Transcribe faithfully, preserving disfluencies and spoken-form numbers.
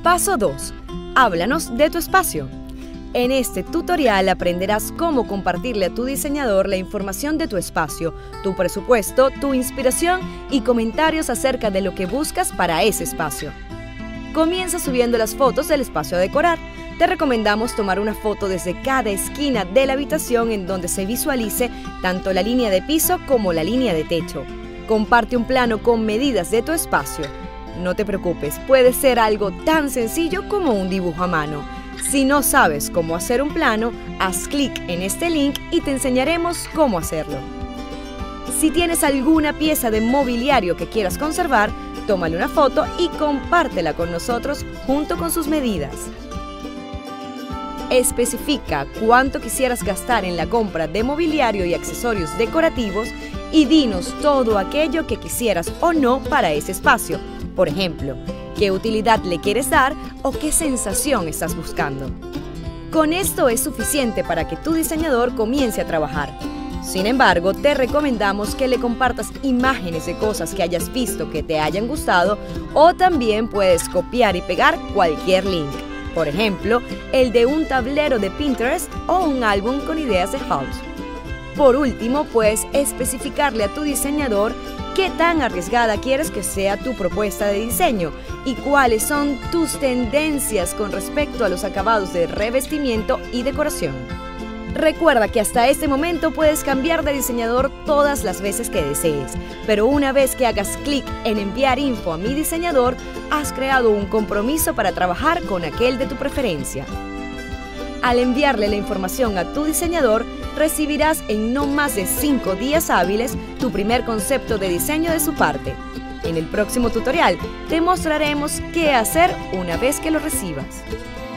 Paso dos. Háblanos de tu espacio. En este tutorial aprenderás cómo compartirle a tu diseñador la información de tu espacio, tu presupuesto, tu inspiración y comentarios acerca de lo que buscas para ese espacio. Comienza subiendo las fotos del espacio a decorar. Te recomendamos tomar una foto desde cada esquina de la habitación en donde se visualice tanto la línea de piso como la línea de techo. Comparte un plano con medidas de tu espacio. No te preocupes, puede ser algo tan sencillo como un dibujo a mano. Si no sabes cómo hacer un plano, haz clic en este link y te enseñaremos cómo hacerlo. Si tienes alguna pieza de mobiliario que quieras conservar, tómale una foto y compártela con nosotros junto con sus medidas. Especifica cuánto quisieras gastar en la compra de mobiliario y accesorios decorativos y dinos todo aquello que quisieras o no para ese espacio. Por ejemplo, qué utilidad le quieres dar o qué sensación estás buscando. Con esto es suficiente para que tu diseñador comience a trabajar. Sin embargo, te recomendamos que le compartas imágenes de cosas que hayas visto que te hayan gustado o también puedes copiar y pegar cualquier link. Por ejemplo, el de un tablero de Pinterest o un álbum con ideas de House. Por último, puedes especificarle a tu diseñador qué tan arriesgada quieres que sea tu propuesta de diseño y cuáles son tus tendencias con respecto a los acabados de revestimiento y decoración. Recuerda que hasta este momento puedes cambiar de diseñador todas las veces que desees, pero una vez que hagas clic en enviar info a mi diseñador, has creado un compromiso para trabajar con aquel de tu preferencia. Al enviarle la información a tu diseñador, recibirás en no más de cinco días hábiles tu primer concepto de diseño de su parte. En el próximo tutorial te mostraremos qué hacer una vez que lo recibas.